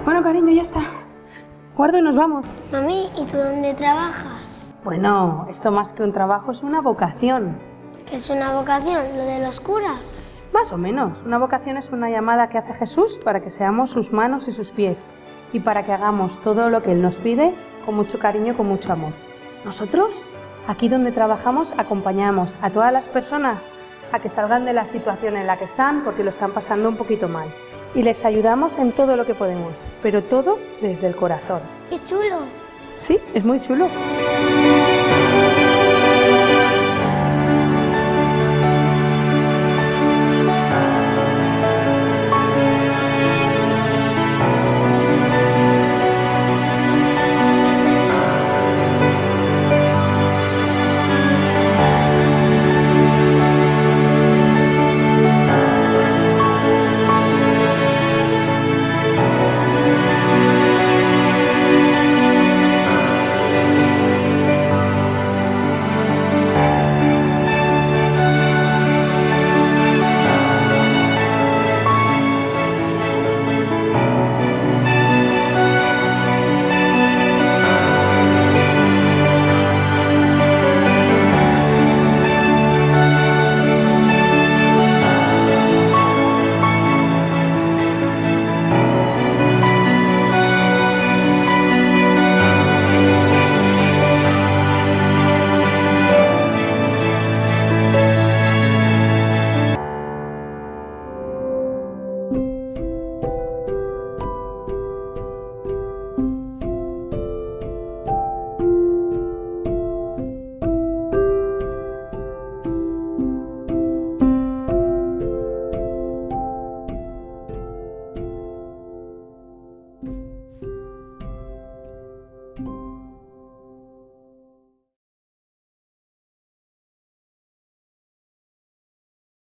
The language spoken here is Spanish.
Bueno, cariño, ya está. Guardo y nos vamos. Mami, ¿y tú dónde trabajas? Bueno, esto más que un trabajo es una vocación. ¿Qué es una vocación? ¿Lo de los curas? Más o menos. Una vocación es una llamada que hace Jesús para que seamos sus manos y sus pies y para que hagamos todo lo que Él nos pide con mucho cariño y con mucho amor. Nosotros, aquí donde trabajamos, acompañamos a todas las personas a que salgan de la situación en la que están porque lo están pasando un poquito mal. Y les ayudamos en todo lo que podemos, pero todo desde el corazón. ¡Qué chulo! Sí, es muy chulo.